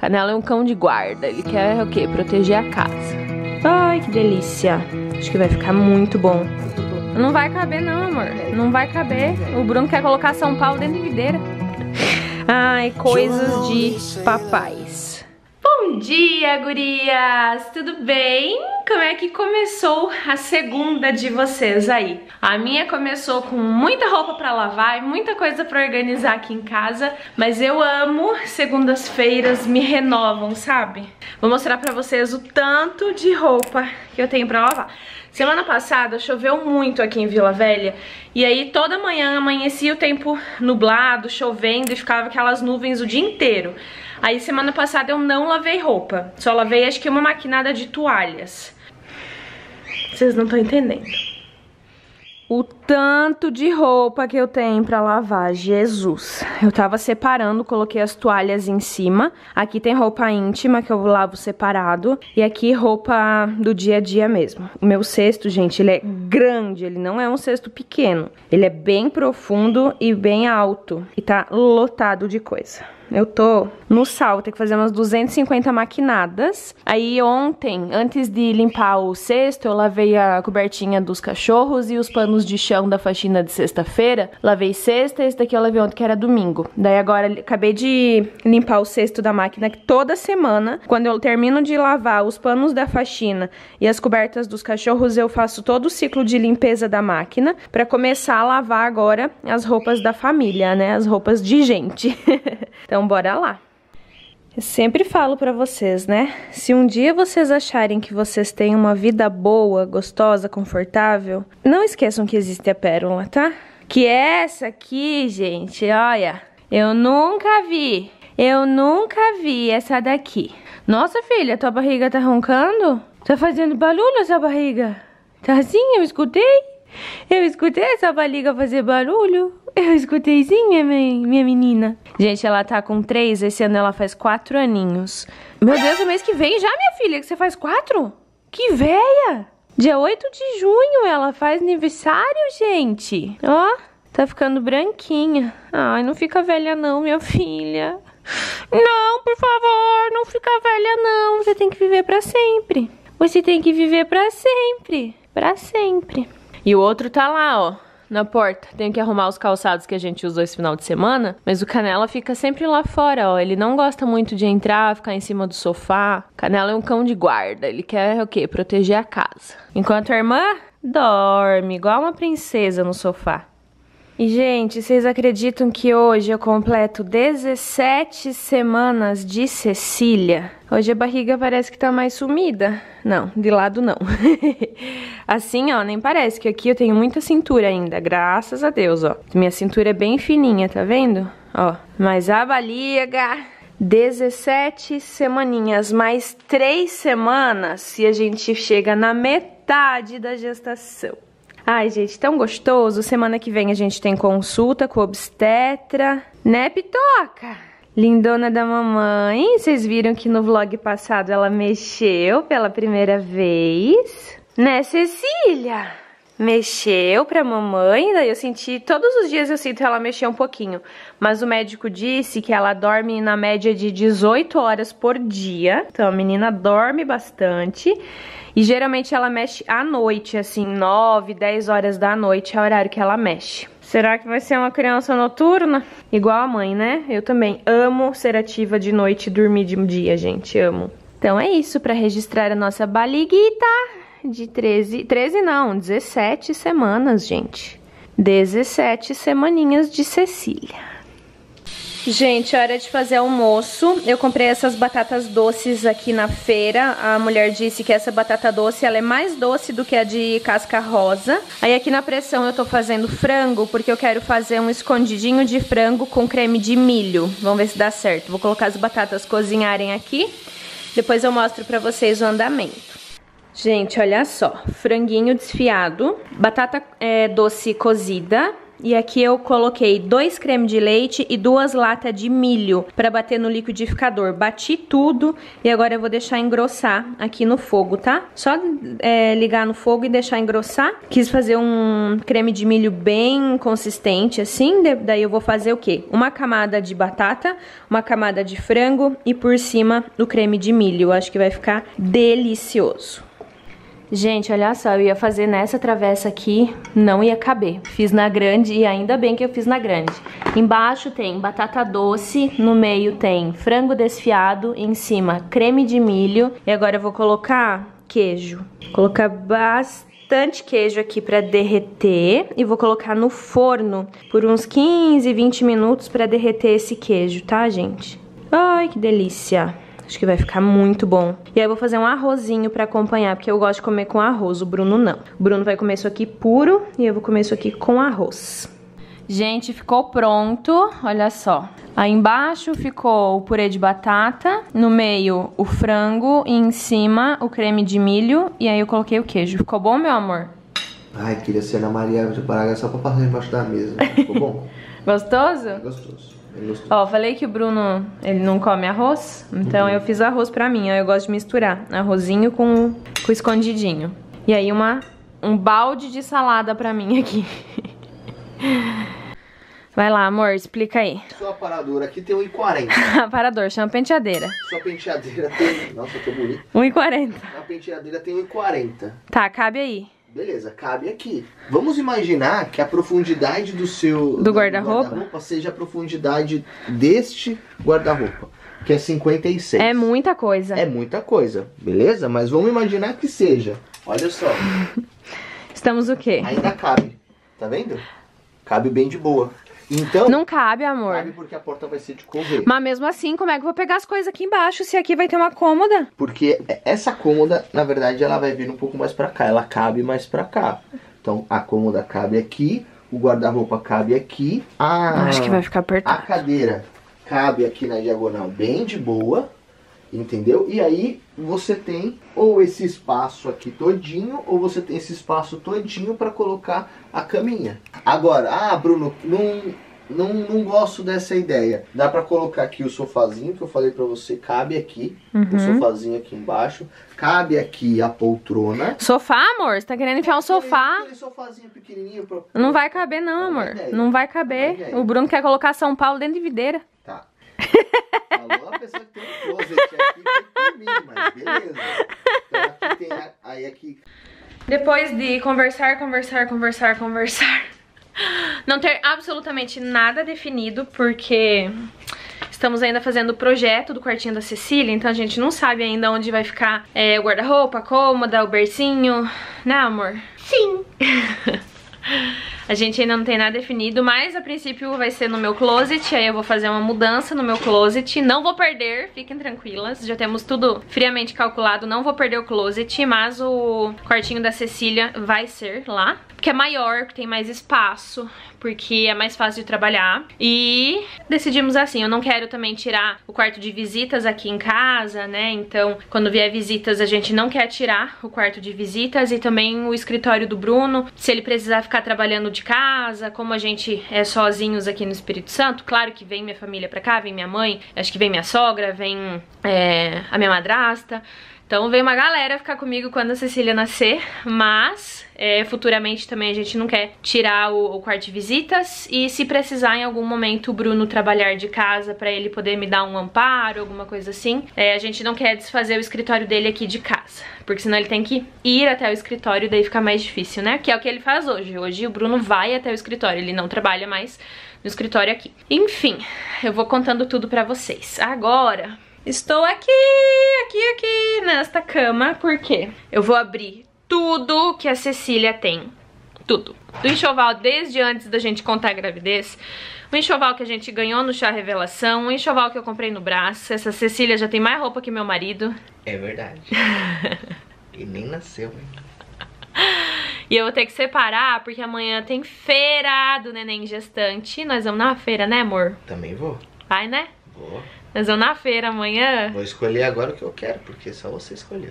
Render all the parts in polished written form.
Canela é um cão de guarda, ele quer o quê? Proteger a casa. Ai, que delícia. Acho que vai ficar muito bom. Não vai caber não, amor. Não vai caber. O Bruno quer colocar São Paulo dentro de videira. Ai, coisas de papais. Bom dia, gurias! Tudo bem? Como é que começou a segunda de vocês aí? A minha começou com muita roupa pra lavar e muita coisa pra organizar aqui em casa, mas eu amo segundas-feiras, me renovam, sabe? Vou mostrar pra vocês o tanto de roupa que eu tenho pra lavar. Semana passada choveu muito aqui em Vila Velha e aí toda manhã amanhecia o tempo nublado, chovendo e ficava aquelas nuvens o dia inteiro. Aí semana passada eu não lavei roupa, só lavei acho que uma maquinada de toalhas. Vocês não estão entendendo o tanto de roupa que eu tenho pra lavar, Jesus. Eu tava separando, coloquei as toalhas em cima. Aqui tem roupa íntima que eu lavo separado. E aqui roupa do dia a dia mesmo. O meu cesto, gente, ele é grande, ele não é um cesto pequeno. Ele é bem profundo e bem alto. E tá lotado de coisa. Eu tô no sal, tenho que fazer umas 250 maquinadas. Aí ontem, antes de limpar o cesto, eu lavei a cobertinha dos cachorros e os panos de chão da faxina de sexta-feira. Lavei sexta, esse daqui eu lavei ontem, que era domingo. Daí agora acabei de limpar o cesto da máquina, que toda semana, quando eu termino de lavar os panos da faxina e as cobertas dos cachorros, eu faço todo o ciclo de limpeza da máquina pra começar a lavar agora as roupas da família, né? As roupas de gente. Então bora lá. Eu sempre falo pra vocês, né? Se um dia vocês acharem que vocês têm uma vida boa, gostosa, confortável, não esqueçam que existe a pérola, tá? Que essa aqui, gente, olha, eu nunca vi essa daqui. Nossa, filha, tua barriga tá roncando? Tá fazendo barulho essa barriga? Tá assim, eu escutei. Eu escutei essa barriga fazer barulho. Eu escutei sim, minha menina. Gente, ela tá com 3, esse ano ela faz 4 aninhos. Meu Deus, é mês que vem já, minha filha, que você faz 4? Que véia! Dia 8 de junho ela faz aniversário, gente. Ó, tá ficando branquinha. Ai, não fica velha não, minha filha. Não, por favor, não fica velha não. Você tem que viver pra sempre. Você tem que viver pra sempre. Pra sempre. E o outro tá lá, ó, na porta. Tenho que arrumar os calçados que a gente usou esse final de semana, mas o Canela fica sempre lá fora, ó. Ele não gosta muito de entrar, ficar em cima do sofá. Canela é um cão de guarda, ele quer o quê? Proteger a casa. Enquanto a irmã dorme, igual uma princesa no sofá. E, gente, vocês acreditam que hoje eu completo 17 semanas de Cecília? Hoje a barriga parece que tá mais sumida. Não, de lado não. Assim, ó, nem parece, que aqui eu tenho muita cintura ainda, graças a Deus, ó. Minha cintura é bem fininha, tá vendo? Ó, mas a barriga... 17 semaninhas, mais 3 semanas e a gente chega na metade da gestação. Ai, gente, tão gostoso. Semana que vem a gente tem consulta com o obstetra. Né, Pitoca? Lindona da mamãe. Vocês viram que no vlog passado ela mexeu pela primeira vez? Né, Cecília? Mexeu pra mamãe. Daí eu senti, todos os dias eu sinto ela mexer um pouquinho. Mas o médico disse que ela dorme na média de 18 horas por dia. Então a menina dorme bastante. E geralmente ela mexe à noite, assim, 9, 10 horas da noite é o horário que ela mexe. Será que vai ser uma criança noturna? Igual a mãe, né? Eu também amo ser ativa de noite e dormir de dia, gente, amo. Então é isso, pra registrar a nossa barriguita de 17 semanas, gente. 17 semaninhas de Cecília. Gente, hora de fazer almoço. Eu comprei essas batatas doces aqui na feira. A mulher disse que essa batata doce ela é mais doce do que a de casca rosa. Aí aqui na pressão eu tô fazendo frango, porque eu quero fazer um escondidinho de frango com creme de milho. Vamos ver se dá certo. Vou colocar as batatas cozinharem aqui. Depois eu mostro pra vocês o andamento. Gente, olha só. Franguinho desfiado. Batata doce cozida. E aqui eu coloquei 2 cremes de leite e 2 latas de milho pra bater no liquidificador. Bati tudo e agora eu vou deixar engrossar aqui no fogo, tá? Só ligar no fogo e deixar engrossar. Quis fazer um creme de milho bem consistente assim, daí eu vou fazer o quê? Uma camada de batata, uma camada de frango e por cima o creme de milho. Eu acho que vai ficar delicioso. Gente, olha só, eu ia fazer nessa travessa aqui, não ia caber. Fiz na grande e ainda bem que eu fiz na grande. Embaixo tem batata doce, no meio tem frango desfiado, em cima creme de milho. E agora eu vou colocar queijo. Vou colocar bastante queijo aqui pra derreter e vou colocar no forno por uns 15, 20 minutos pra derreter esse queijo, tá, gente? Ai, que delícia! Acho que vai ficar muito bom. E aí eu vou fazer um arrozinho pra acompanhar, porque eu gosto de comer com arroz, o Bruno não. O Bruno vai comer isso aqui puro e eu vou comer isso aqui com arroz. Gente, ficou pronto, olha só. Aí embaixo ficou o purê de batata, no meio o frango e em cima o creme de milho. E aí eu coloquei o queijo. Ficou bom, meu amor? Ai, queria ser Ana Maria de Paraguai só pra passar embaixo da mesa. Ficou bom? Gostoso? Gostoso. Ó, falei que o Bruno, ele não come arroz, então eu fiz arroz pra mim, ó, eu gosto de misturar arrozinho com escondidinho. E aí um balde de salada pra mim aqui. Vai lá, amor, explica aí. Sua aparadora aqui tem 1,40. Aparador, chama penteadeira. Sua penteadeira tem... Nossa, eu tô bonito. 1,40. A penteadeira tem 1,40. Tá, cabe aí. Beleza, cabe aqui. Vamos imaginar que a profundidade do guarda-roupa seja a profundidade deste guarda-roupa, que é 56. É muita coisa. É muita coisa, beleza? Mas vamos imaginar que seja. Olha só. Estamos o quê? Ainda cabe, tá vendo? Cabe bem de boa. Então... Não cabe, amor. Cabe porque a porta vai ser de correr. Mas mesmo assim, como é que eu vou pegar as coisas aqui embaixo se aqui vai ter uma cômoda? Porque essa cômoda, na verdade, ela vai vir um pouco mais pra cá. Ela cabe mais pra cá. Então, a cômoda cabe aqui. O guarda-roupa cabe aqui. Acho que vai ficar apertado. A cadeira cabe aqui na diagonal bem de boa. Entendeu? E aí, você tem ou esse espaço aqui todinho, ou você tem esse espaço todinho pra colocar a caminha. Agora, Bruno, não gosto dessa ideia. Dá pra colocar aqui o sofazinho que eu falei pra você, cabe aqui. O sofazinho aqui embaixo. Cabe aqui a poltrona. Sofá, amor? Você tá querendo enfiar um sofá? Aquele sofazinho pequenininho. Não vai caber não, amor. Não vai caber. O Bruno quer colocar São Paulo dentro de videira. Tá. Falou a pessoa que tem um closet aqui, tem por mim, mas beleza. Então aqui tem aí aqui. Depois de conversar, não ter absolutamente nada definido, porque estamos ainda fazendo o projeto do quartinho da Cecília, então a gente não sabe ainda onde vai ficar o guarda-roupa, a cômoda, o bercinho, né, amor? Sim. A gente ainda não tem nada definido, mas a princípio vai ser no meu closet. Aí eu vou fazer uma mudança no meu closet. Não vou perder, fiquem tranquilas. Já temos tudo friamente calculado. Não vou perder o closet, mas o quartinho da Cecília vai ser lá, porque é maior, tem mais espaço, porque é mais fácil de trabalhar. E decidimos assim, eu não quero também tirar o quarto de visitas aqui em casa, né? Então, quando vier visitas, a gente não quer tirar o quarto de visitas. E também o escritório do Bruno, se ele precisar ficar trabalhando de casa, como a gente é sozinhos aqui no Espírito Santo, claro que vem minha família pra cá, vem minha mãe, acho que vem minha sogra, vem a minha madrasta. Então vem uma galera ficar comigo quando a Cecília nascer, mas futuramente também a gente não quer tirar o quarto de visitas. E se precisar em algum momento o Bruno trabalhar de casa pra ele poder me dar um amparo, alguma coisa assim, a gente não quer desfazer o escritório dele aqui de casa, porque senão ele tem que ir até o escritório e daí fica mais difícil, né? Que é o que ele faz hoje. Hoje o Bruno vai até o escritório, ele não trabalha mais no escritório aqui. Enfim, eu vou contando tudo pra vocês. Agora... estou aqui, nesta cama, porque eu vou abrir tudo que a Cecília tem. Tudo. Do enxoval desde antes da gente contar a gravidez, o enxoval que a gente ganhou no chá revelação, o enxoval que eu comprei no braço. Essa Cecília já tem mais roupa que meu marido. É verdade. E nem nasceu, hein? E eu vou ter que separar, porque amanhã tem feira do neném gestante. Nós vamos na feira, né, amor? Também vou. Vai, né? Vou. Nós vamos na feira amanhã. Vou escolher agora o que eu quero, porque só você escolheu.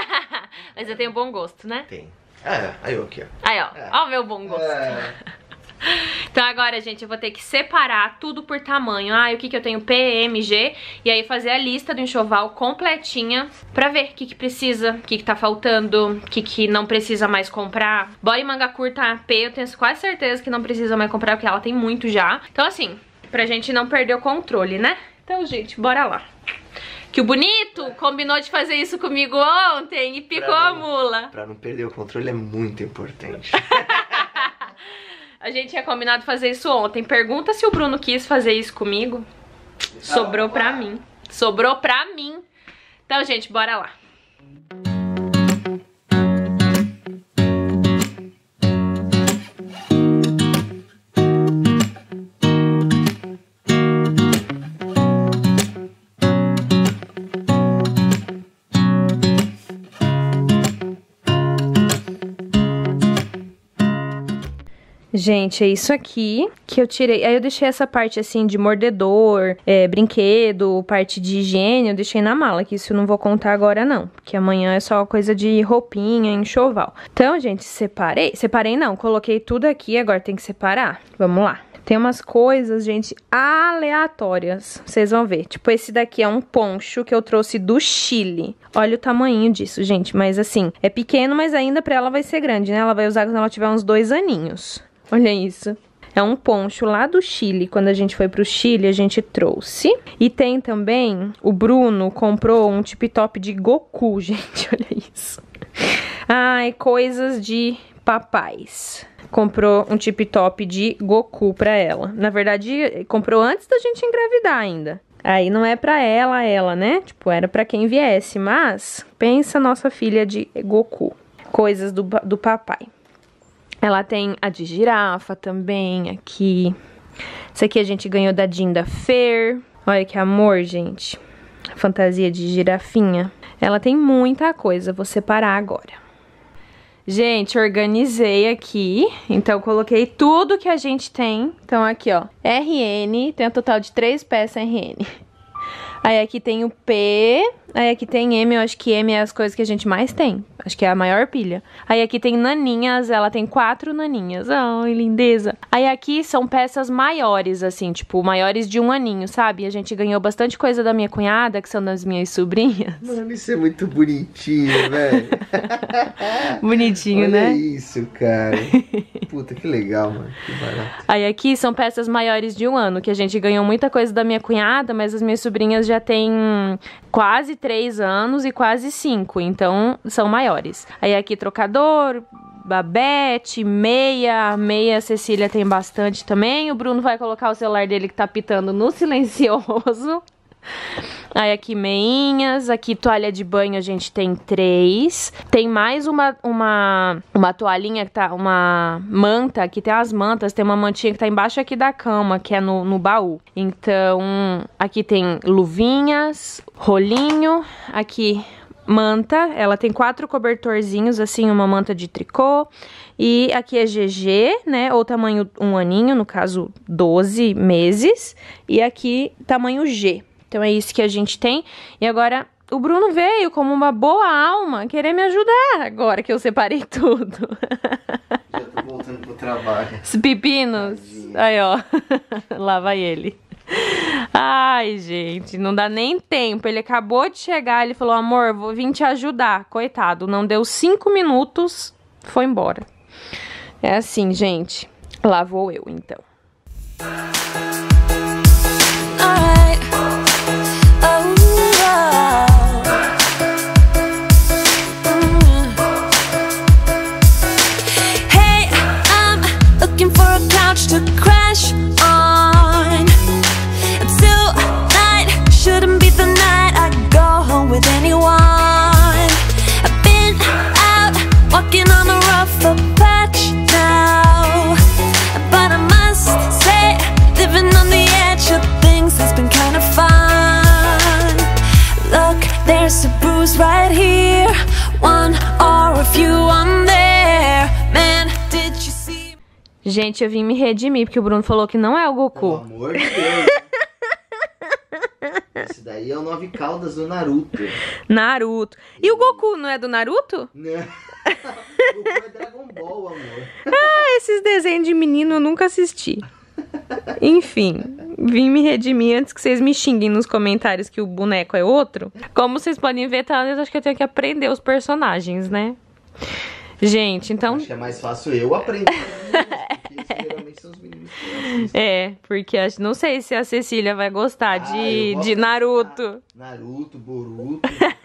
Mas eu tenho bom gosto, né? Tem. Aí eu aqui, ó. Aí, ó. Ó o meu bom gosto. Então agora, gente, eu vou ter que separar tudo por tamanho. O que eu tenho? P, M, G. E aí fazer a lista do enxoval completinha pra ver o que precisa, o que tá faltando, o que não precisa mais comprar. Bora em manga curta P, eu tenho quase certeza que não precisa mais comprar, porque ela tem muito já. Então assim, pra gente não perder o controle, né? Então, gente, bora lá. Que o bonito combinou de fazer isso comigo ontem e picou a mula. Pra não perder o controle é muito importante. A gente tinha combinado fazer isso ontem. Pergunta se o Bruno quis fazer isso comigo. Sobrou pra mim. Sobrou pra mim. Então, gente, bora lá. Gente, é isso aqui que eu tirei. Aí eu deixei essa parte assim de mordedor, brinquedo, parte de higiene, eu deixei na mala, que isso eu não vou contar agora não, porque amanhã é só coisa de roupinha, enxoval. Então, gente, separei não, coloquei tudo aqui, agora tem que separar. Vamos lá. Tem umas coisas, gente, aleatórias, vocês vão ver. Tipo, esse daqui é um poncho que eu trouxe do Chile. Olha o tamanho disso, gente, mas assim, é pequeno, mas ainda pra ela vai ser grande, né? Ela vai usar quando ela tiver uns 2 aninhos. Olha isso. É um poncho lá do Chile. Quando a gente foi pro Chile, a gente trouxe. E tem também, o Bruno comprou um tip-top de Goku, gente. Olha isso. Ai, coisas de papais. Comprou um tip-top de Goku pra ela. Na verdade, comprou antes da gente engravidar ainda. Aí não é pra ela, né? Tipo, era pra quem viesse. Mas, pensa nossa filha de Goku. Coisas do papai. Ela tem a de girafa também, aqui. Essa aqui a gente ganhou da Dinda Fair. Olha que amor, gente. Fantasia de girafinha. Ela tem muita coisa, vou separar agora. Gente, organizei aqui. Então, coloquei tudo que a gente tem. Então, aqui, ó. RN, tem um total de 3 peças RN. Aí aqui tem o P, aí aqui tem M, eu acho que M é as coisas que a gente mais tem. Acho que é a maior pilha. Aí aqui tem naninhas, ela tem 4 naninhas. Ai, lindeza. Aí aqui são peças maiores, assim, tipo, maiores de 1 aninho, sabe? A gente ganhou bastante coisa da minha cunhada, que são das minhas sobrinhas. Mano, isso é muito bonitinho, velho. Bonitinho, olha, né? Olha isso, cara. Puta, que legal, mano. Que barato. Aí aqui são peças maiores de 1 ano, que a gente ganhou muita coisa da minha cunhada, mas as minhas sobrinhas já têm quase 3 anos e quase 5, então são maiores. Aí aqui trocador, babete, meia a Cecília tem bastante também. O Bruno vai colocar o celular dele que tá pitando no silencioso. Aí aqui meinhas, aqui toalha de banho a gente tem 3. Tem mais uma toalhinha que tá, uma manta, aqui tem as mantas, tem uma mantinha que tá embaixo aqui da cama, que é no baú. Então, aqui tem luvinhas, rolinho, aqui manta, ela tem 4 cobertorzinhos, assim, uma manta de tricô. E aqui é GG, né, ou tamanho 1 aninho, no caso 12 meses. E aqui tamanho G. Então é isso que a gente tem. E agora o Bruno veio como uma boa alma querer me ajudar agora que eu separei tudo. Já tô voltando pro trabalho. Os pepinos. Tadinha. Aí, ó. Lá vai ele. Ai, gente, não dá nem tempo. Ele acabou de chegar, ele falou, amor, vou vir te ajudar. Coitado, não deu 5 minutos, foi embora. É assim, gente. Lá vou eu, então. To crash on until night shouldn't be the night I go home with anyone. I've been out walking on the rough patch now, but I must say living on the edge of things has been kind of fun. Look, there's a bruise right here, one or a few on there. Man, did you see? Gente, eu vim me redimir, porque o Bruno falou que não é o Goku. Pelo amor de Deus. Esse daí é o 9 caudas do Naruto. Naruto. E o Goku não é do Naruto? Não. O Goku é Dragon Ball, amor. Ah, esses desenhos de menino eu nunca assisti. Enfim, vim me redimir antes que vocês me xinguem nos comentários que o boneco é outro. Como vocês podem ver, tá? Eu acho que eu tenho que aprender os personagens, né? Gente, então... Acho que é mais fácil eu aprender, porque geralmente são os meninos que assistem. É, porque não sei se a Cecília vai gostar de Naruto. Naruto, Boruto.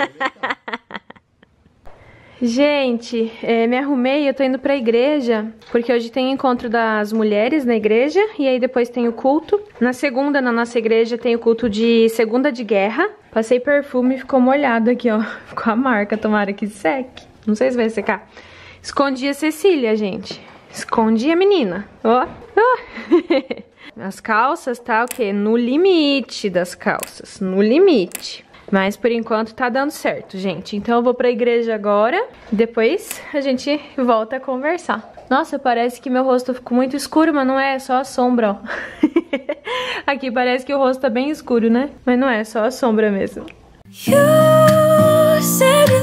Gente, me arrumei, eu tô indo pra igreja, porque hoje tem encontro das mulheres na igreja, e aí depois tem o culto. Na segunda, na nossa igreja, tem o culto de Segunda de Guerra. Passei perfume e ficou molhado aqui, ó. Ficou a marca, tomara que seque. Não sei se vai secar. Escondi a Cecília, gente. Escondi a menina. Ó, ó. As calças tá o quê? No limite das calças, no limite. Mas por enquanto tá dando certo, gente. Então eu vou pra igreja agora. Depois a gente volta a conversar. Nossa, parece que meu rosto ficou muito escuro, mas não é, só a sombra, ó. Aqui parece que o rosto tá bem escuro, né? Mas não é, só a sombra mesmo. You said